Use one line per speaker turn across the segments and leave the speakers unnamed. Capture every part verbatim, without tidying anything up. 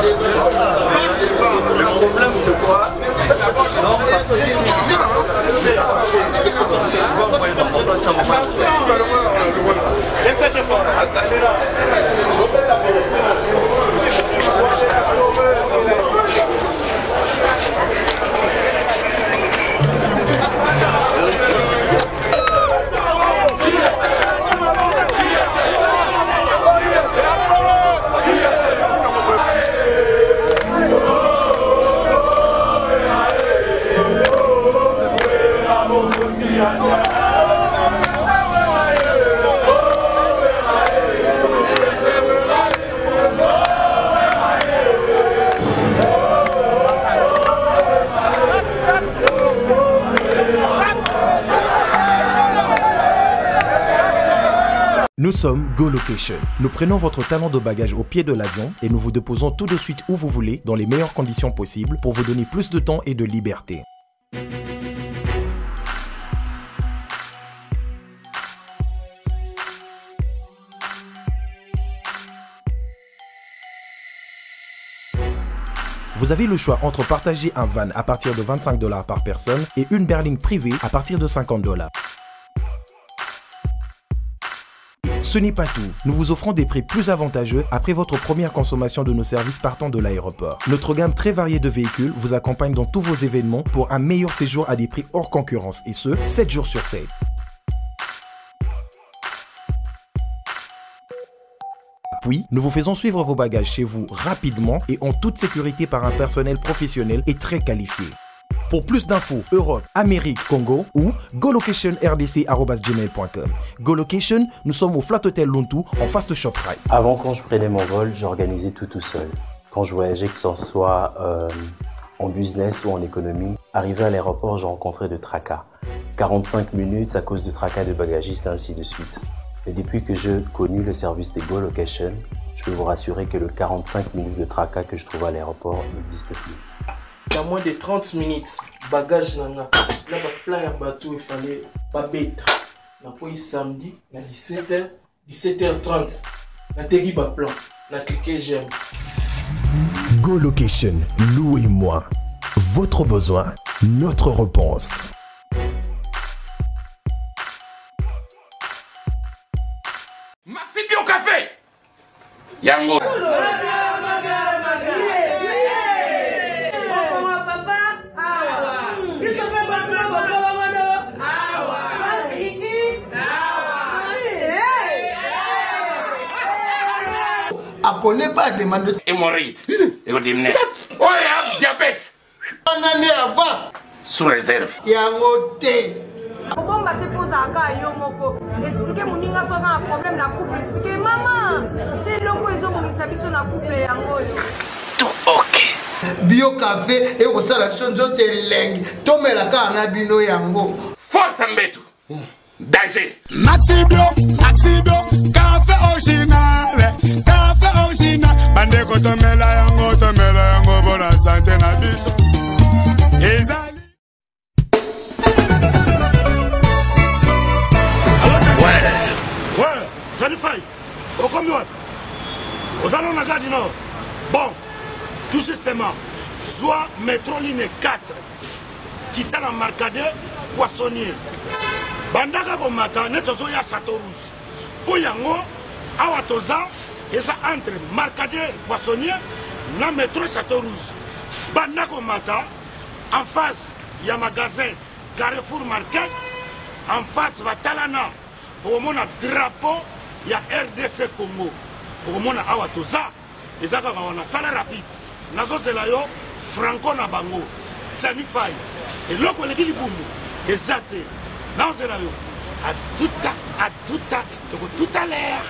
Le problème c'est quoi? Non, parce que c'est ça.
Nous sommes Go Location. Nous prenons votre talon de bagage au pied de l'avion et nous vous déposons tout de suite où vous voulez, dans les meilleures conditions possibles, pour vous donner plus de temps et de liberté. Vous avez le choix entre partager un van à partir de vingt-cinq dollars par personne et une berline privée à partir de cinquante dollars. Ce n'est pas tout, nous vous offrons des prix plus avantageux après votre première consommation de nos services partant de l'aéroport. Notre gamme très variée de véhicules vous accompagne dans tous vos événements pour un meilleur séjour à des prix hors concurrence et ce, sept jours sur sept. Puis, nous vous faisons suivre vos bagages chez vous rapidement et en toute sécurité par un personnel professionnel et très qualifié. Pour plus d'infos, Europe, Amérique, Congo ou golocation r d c arobase gmail point com. GoLocation, nous sommes au Flat Hotel Lontou en face de ShopRite.
Avant, quand je prenais mon vol, j'organisais tout tout seul. Quand je voyageais, que ce soit euh, en business ou en économie, arrivé à l'aéroport, je rencontrais de tracas. quarante-cinq minutes à cause de tracas de bagagistes, ainsi de suite. Et depuis que j'ai connu le service de GoLocation, je peux vous rassurer que le quarante-cinq minutes de tracas que je trouve à l'aéroport n'existe plus.
Il y a moins de trente minutes, bagage nana. Là, plein de bateau, il fallait pas bête. On a pris samedi, à dix-sept heures, dix-sept heures trente. On a tegui ba plan, on a cliqué j'aime.
GoLocation, louez-moi. Votre besoin, notre réponse.
Maxi Bio Café Yango.
A connaît pas demande de
hémorroïde. Et vous dites, oh, il y a diabète.
On en est avant.
Sous réserve.
Il y a un hôtel.
Pourquoi on va te poser à cas Yomoko? Expliquez mon ninga soit un problème dans couple. Expliquez maman. C'est logo ils ont mis sa biso dans couple yango.
Tout ok.
Bio café et au salaction de lengue. Tomé la kana bino yango.
Force Mbetu. Danger.
Maxi Bio, Maxi Bio, café original. Café original. Bande ko tomela yango, tomela yango pour la santé na biso. Ezali.
Au combien? Aux allons la gare du Nord. Bon, tout justement, soit métro ligne quatre, qui t'a la marcade poissonnier. Bandaka ko mata, net zo ya Château Rouge. Pour yango, awatoza, et ça entre marcade poissonnier, na métro Château Rouge. Bandaka ko mata, en face, il y a magasin Carrefour Market, en face, Batalana, au monde drapeau. Il y a R D C Congo. Au moment où on a tout ça, ils ont un salaire rapide. Nazo Zelayo, Franco Nabango, Sanifai. Et l'autre, on est dit boum. Exact. Nazo Zelayo, à tout à, à tout à, tout à l'air.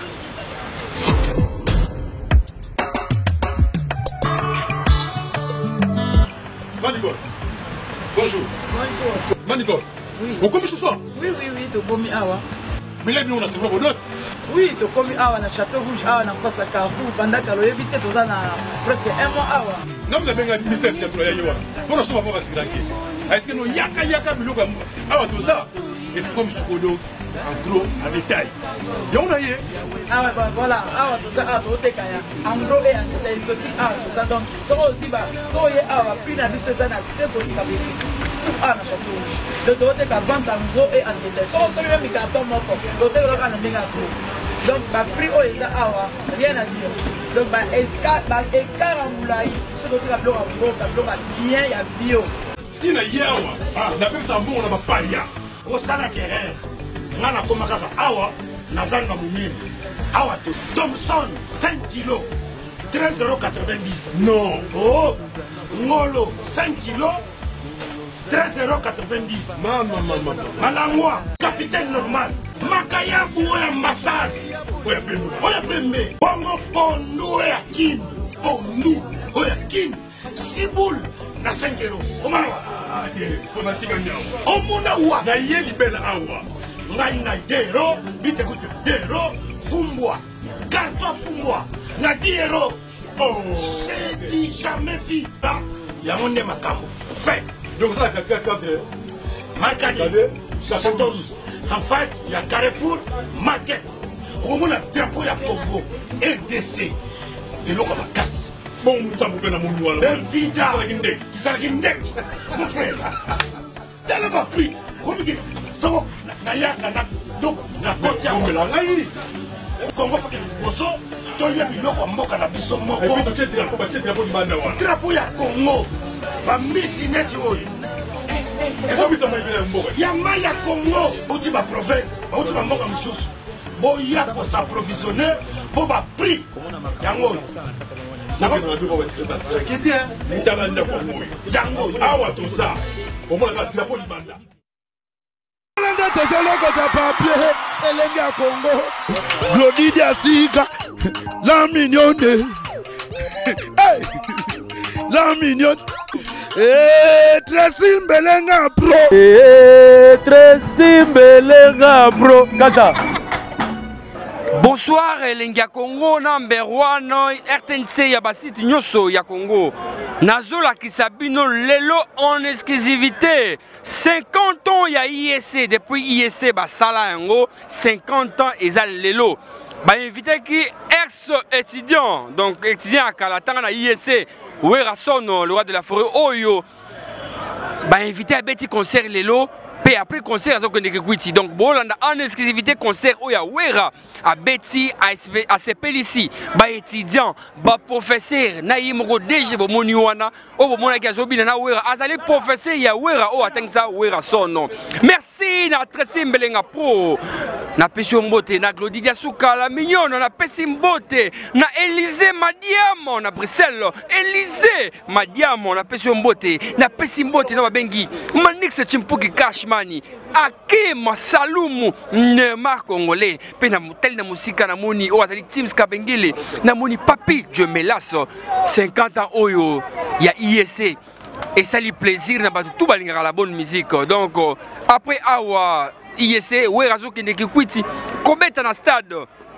Manigol. Bonjour. Bonjour. Manigol.
Oui.
Vous commis ce soir?
Oui, oui, oui, tu commis awa.
Mais là, nous, on a c'est vraiment d'autres.
Oui, tu commis awa na Château Rouge, awa na face à Carrefour, pendant que l'on évite tout ça na presque un mois awa.
Non, mais bien, il y a des employés. On a souvent pas si ranké. Est-ce que nous yaka yaka biloko awa tout ça? Et c'est comme Sukodo, en gros, en détail. Et on a eu.
Ah ouais, bah voilà, ah ouais, tout ça, ah, tout est kaya. En gros, et en détail, exotique, ah, tout ça, donc, ça aussi, bah, ça, y est, ah, puis, la vie, c'est ça, na c'est pour les cabécites. Tout, ah, na chapeau rouge. Le doté qu'à vendre en gros et en détail. Ça, on même, il y a un peu mon corps. Le doté, on a un méga gros. Donc, bah, prix, oh, ils ont, ah, ouais, rien à dire. Donc, bah, écart, bah, écart en moulaï, ce doté, la blonde, en gros, la blonde, bien, il y a bio.
Tina yawa, ah, na même ça, on a pas paria.
Au salaire terrain, on a comme ça, awa, nazal na moumine. Awa to Thompson cinq kilos, treize euros quatre-vingt-dix.
Non.
Oh, Ngolo cinq kilos, treize euros quatre-vingt-dix.
Maman, maman, maman.
Malangwa, capitaine normal. Makaya Boué ambassade.
Oya Pembe.
Oya Pembe. Bongo Pondu Oya Kin. Pondu Oya Kin. Siboul na cinq euros. Omano.
Ah, eh, faut natika nyao.
Omuna wa.
Na yé libelle awa.
Ngai ngai dero, bite goute dero, fumbwa. Carton fumbwa. Na dix euros.
Oh.
C'est dit jamais vu. Yamonde makamu fait.
Donc ça, quatre quatre quatre.
Marcadi. Château-Rouge. En face, il y a Carrefour Market. Au moins, le drapeau il y a Congo, R D C. Et l'eau comme la casse.
Bon, ça vous donne à mon nouveau.
Évidemment. Qui s'est guindé. Mon frère. Tellement pris. Comme il dit, ça va. Naya, Kana, donc, la côte, il y a un peu. Congo, faut que le bosso, tu lui as mis l'eau comme Moka, la bisso Moko.
Et puis, tu as le drapeau, tu as le drapeau du Mandawa.
Drapeau, il y a Congo. Va missi net, yama ya Congo outi ba province outi ba mboka mosusu boya ko s'approvisionner po ba prix yango yango
awa to ça au moins la drapeau du banda
Landa tezoloko ta papier elenge ya Congo Glodidi asika la mignonne hey la mignonne Eh, Tracy Mbelenga bro.
Eh, Tracy Mbelenga bro. Kata. Bonsoir, Elenga Congo, number one, R T N C, Yabasit, Nyoso, ya Congo. Nazola Kisabino, Lelo en exclusivité. cinquante ans, ya I S C, depuis I S C, Basala Yango, cinquante ans, Eza Lelo. Bah, invité qui ex-étudiant, donc étudiant à Kalatanga na I S C, Werason, le roi de la forêt, Oyo, bah, invité à Betty concert Lelo, puis après concert, donc bon, en exclusivité concert Oya Wera, à Betty, à C P L ici, bah, étudiant, bah, professeur, Naïm Rodege, bon, Moniwana, oh, bon, Gazobi, na Wera, Azali professeur, ya Wera, oh, attends ça, Werason. Merci, na Tracy Mbelenga Pro. Na Pesio Mbote, na Glodidia Souka, la mignonne, na Pessi Mbote, na Élysée Madiamo, na Bruxelles, Élysée Madiamo, na Pesio Mbote, na Pessi Mbote, na Babengi, Manix Chimpuki Cashmani, Akim Salumu, Neymar Congolais, pe na tel na musika na moni, o azali Teams Kabengele, na moni Papi Djemelaso, cinquante ans Oyo, ya I S C. Et ça lui plaisir, na batu tout balingara la bonne musique. Donc, après Awa, I S C, ouais, razo qui n'est que quitté. Kobeta na stade.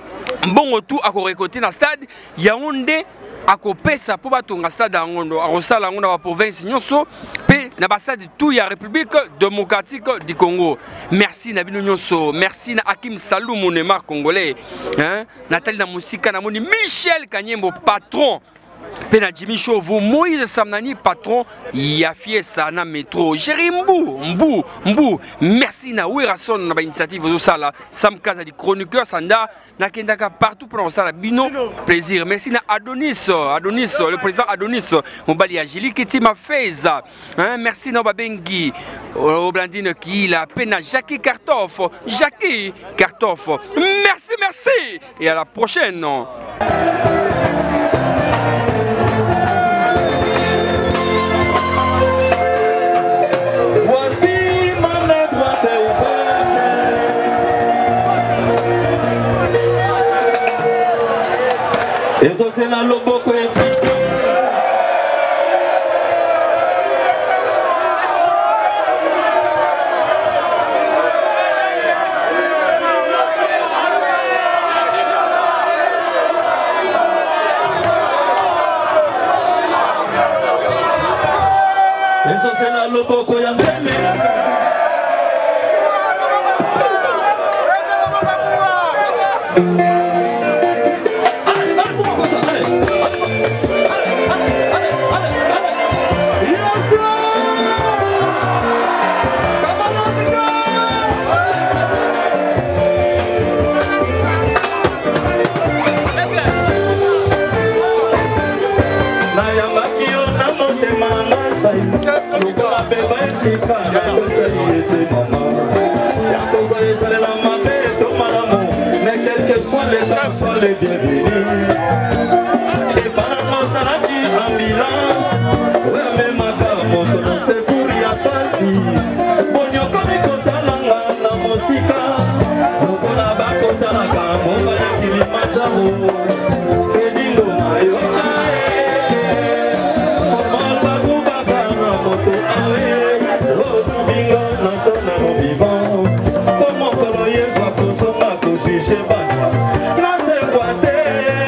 Bon retour à récolter na stade. Yaoundé à Kopesa pour battre na stade à Ngondo. À Rosala, on a la province Nyonso. Pe na stade tout ya République démocratique du Congo. Merci Nabino Nyonso. Merci na Hakim Salou Neymar congolais. Hein? Nathalie na Musika na moni Michel Kanyembo patron. Pena Jimmy Show, vous Moïse Samnani, patron, ya fiesa na métro. Jérémy Mbou, Mbou, Mbou. Merci na Werason na ba initiative au sala. Sam Kaza di chroniqueur Sanda, na kendaka partout pour ça la bino plaisir. Merci na Adonis, Adonis, le président Adonis, Mobali Agili qui m'a fait ça. Hein, merci na Babengi, Oblandine qui la pena Jackie Kartoff, Jackie Kartoff. Merci, merci et à la prochaine.
Eso c'est la loboko et Eso c'est la loboko ya Mais quel que soit l'état, sois les bienvenus. Et par rapport à la ambulance, ouais, mais ma camoto, c'est pour y apasser. Bonyoko ni kota langa na mosika, lokola bakota la kamomba ya Kilimanjaro. Fedingo mayo ae, formal bagu bakana moto ae, rotu bingo na sana no vivant. Como kolo yesu akosonga koshishe banwa, na se kwate.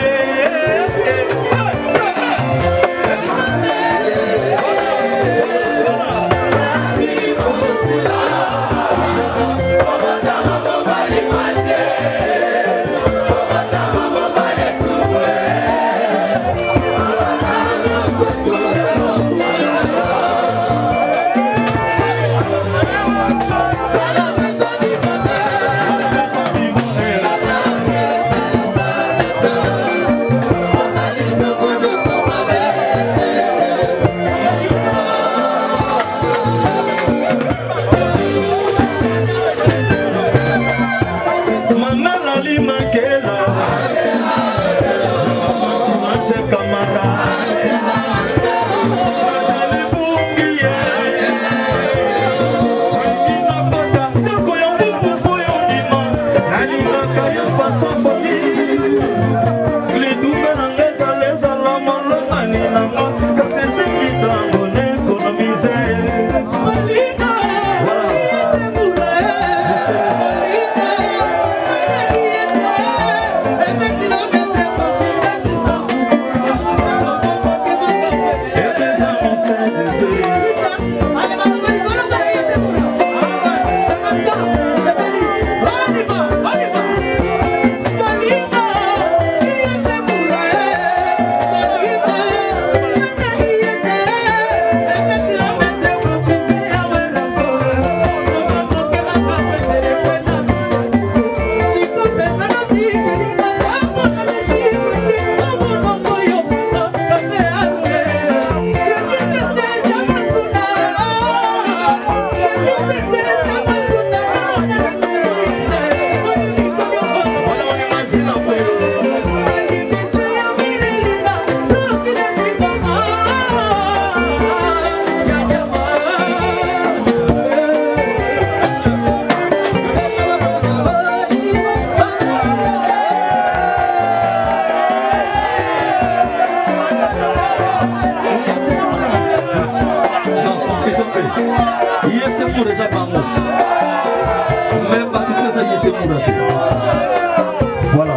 Voilà.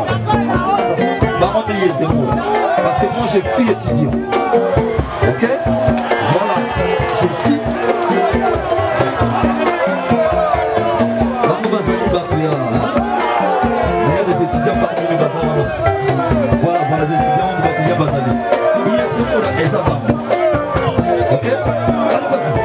Bah, oubliez ces mots. Parce que moi, j'ai fui étudiant. Ok? Voilà. J'ai fui. Il y a des étudiants partout du bazar. Voilà, voilà, des étudiants du bâtiment bazar. Il y a ce mot-là, et ça va. Ok? Allez, vas-y.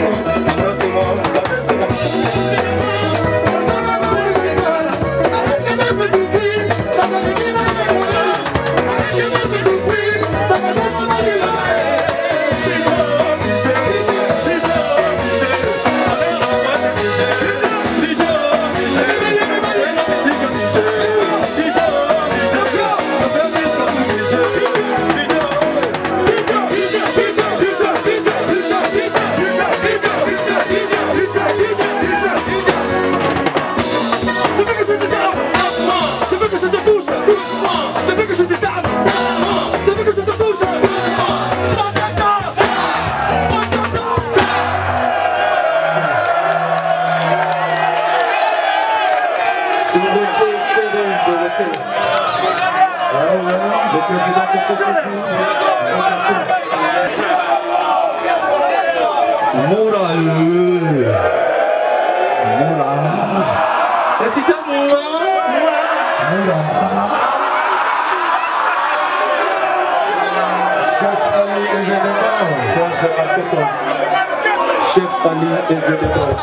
Chef Ali et Zédéon.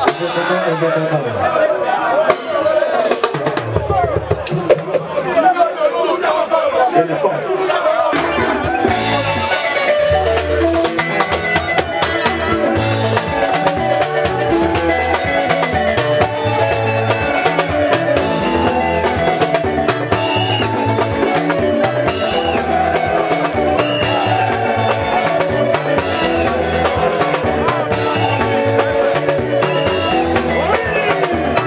Thank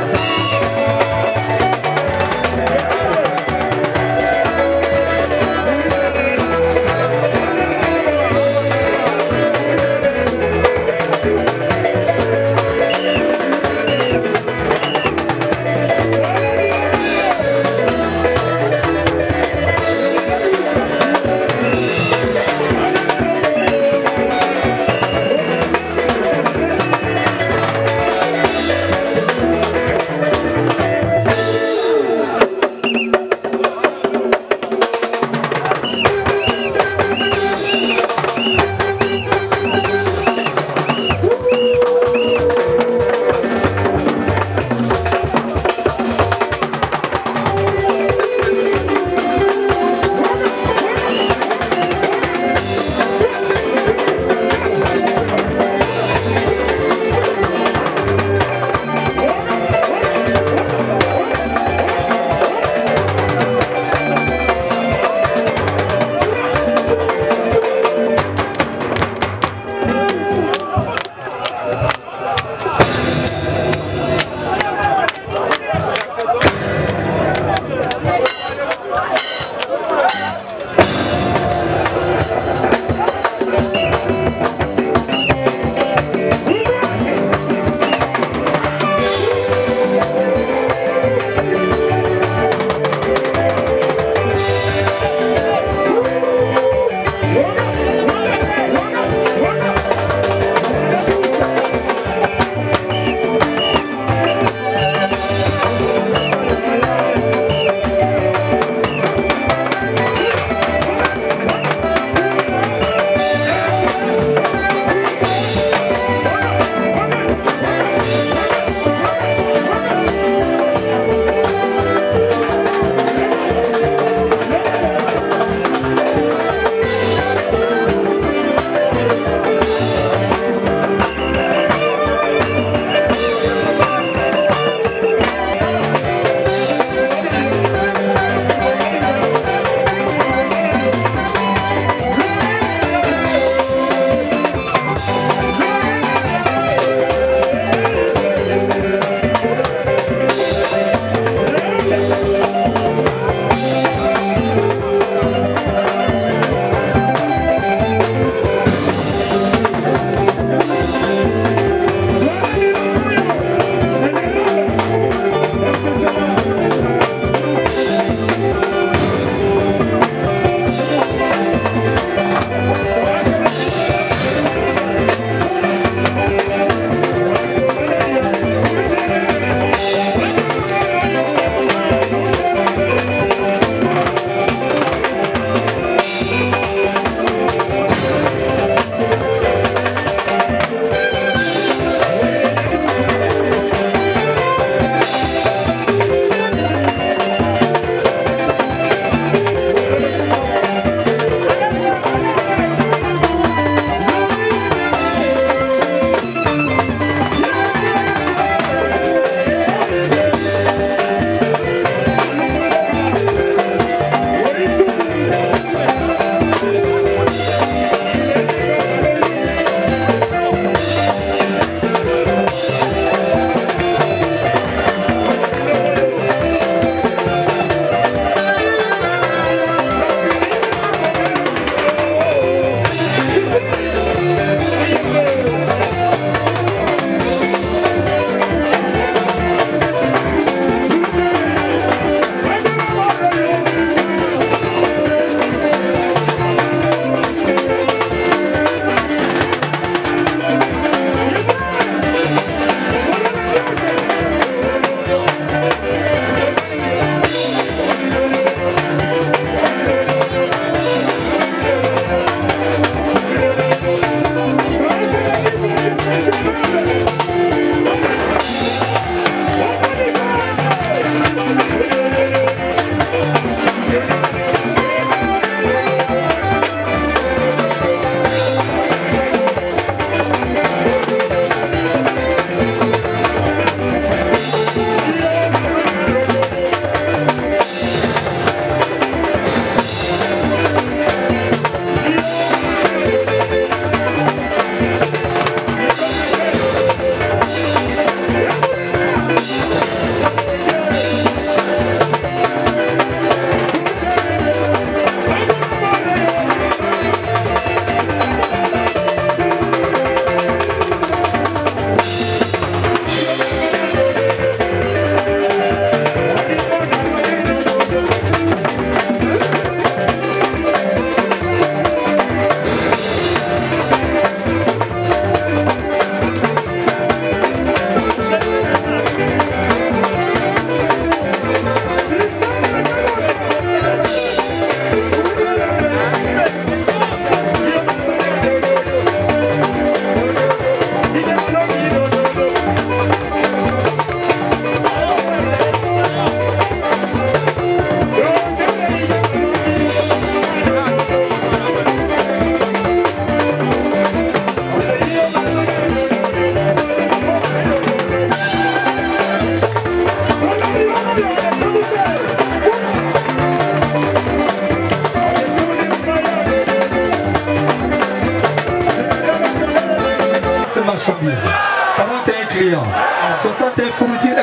quarante et un clients, soixante et un fournitures.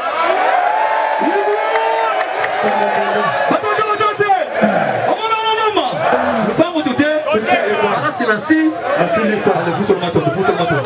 C'est la scie, la fille les fois, le foot au maton, le foot au maton.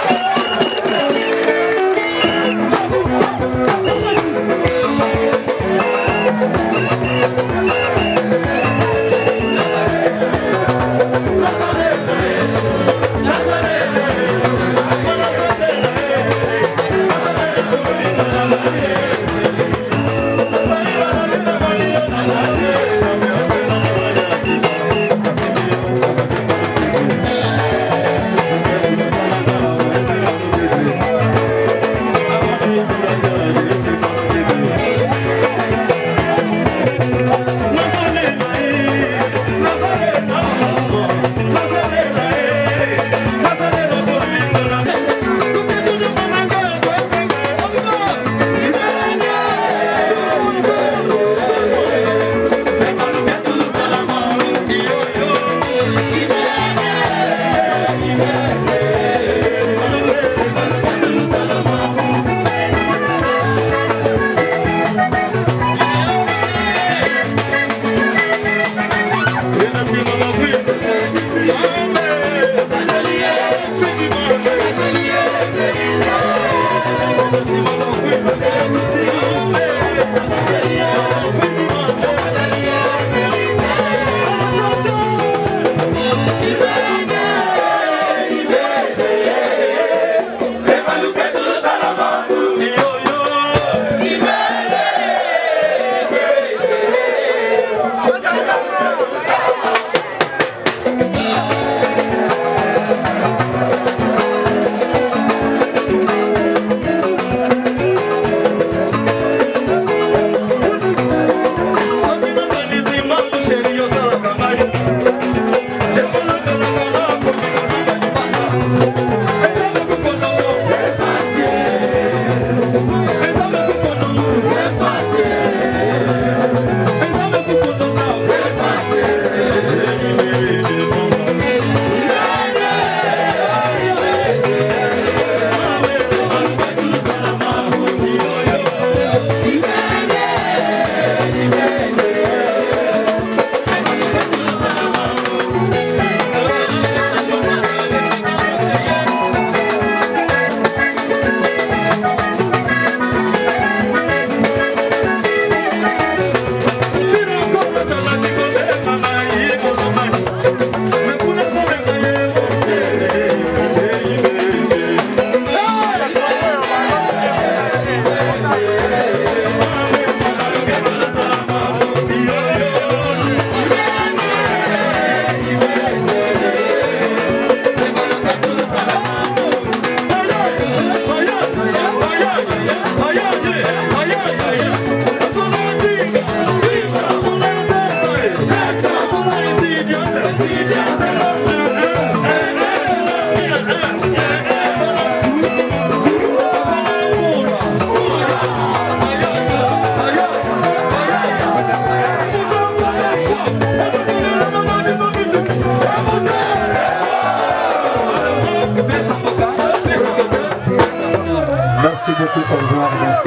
Merci beaucoup pour voir, merci.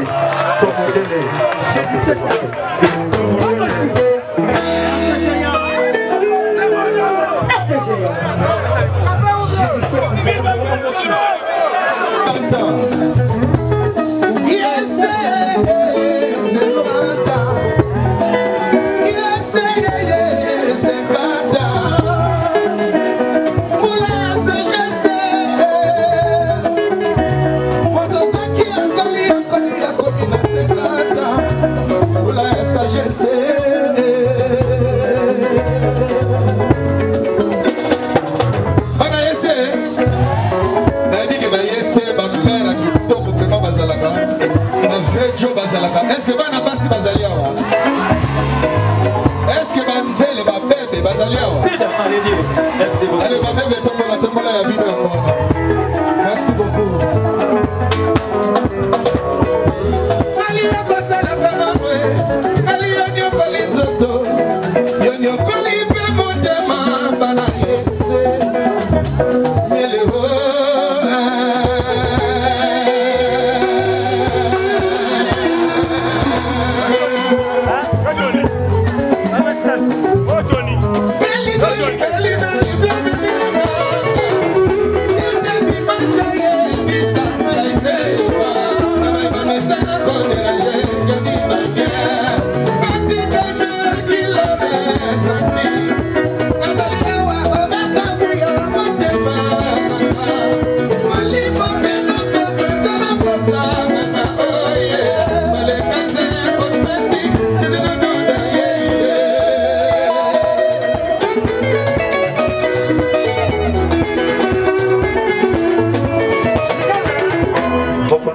Merci, c'est bon.
Est-ce que bana basi bazali awa? Est-ce que banzele ba bébé bazali awa? Allez ba bébé tombola tombola ya bino yango. Merci beaucoup. Ali ya basala kama we. Ali ya nyoko linzoto. Yo nyoko lipe motema bana yese. Mele ho.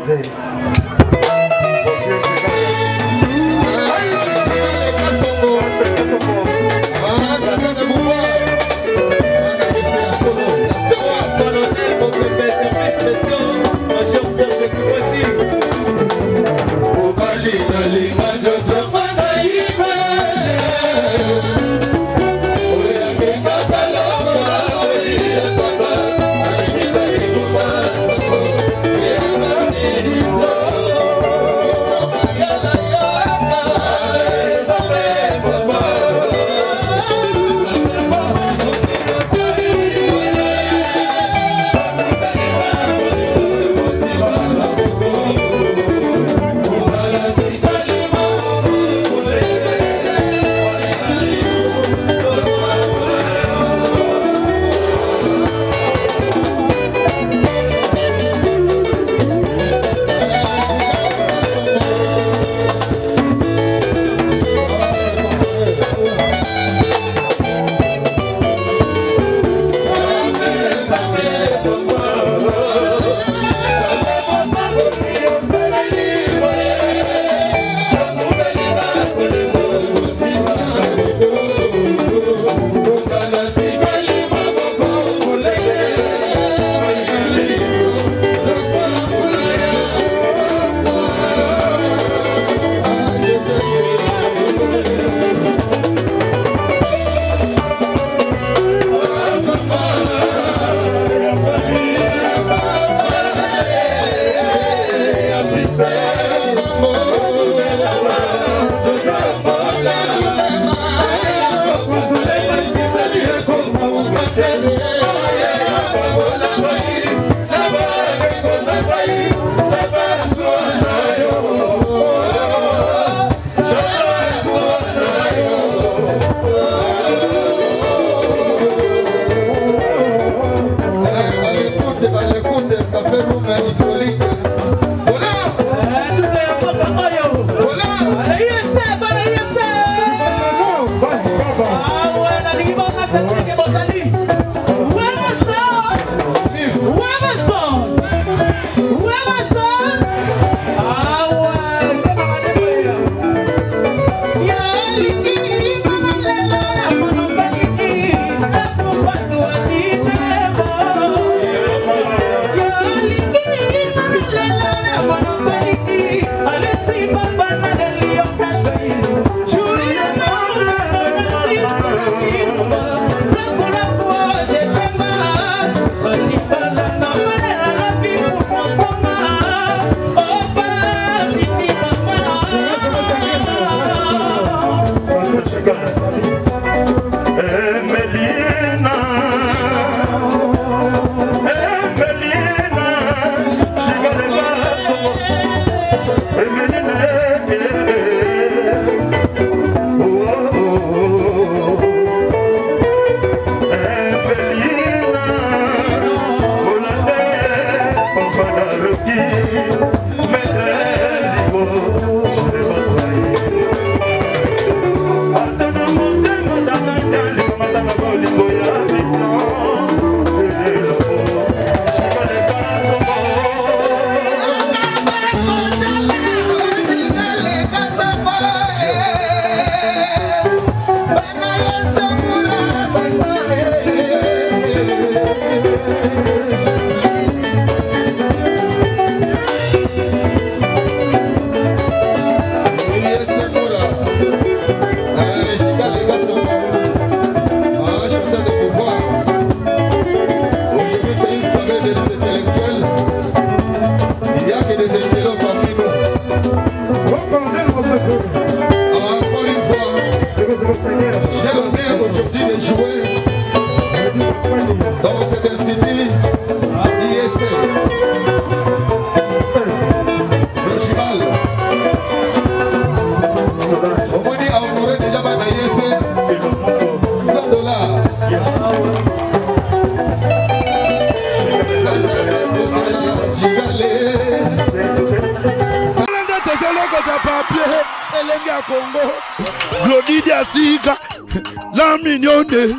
La mignonne,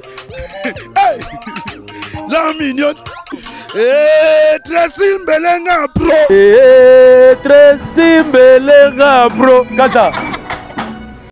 hey, la mignonne, eh, dressing belenga pro.
maîtresse simbelenga bro kata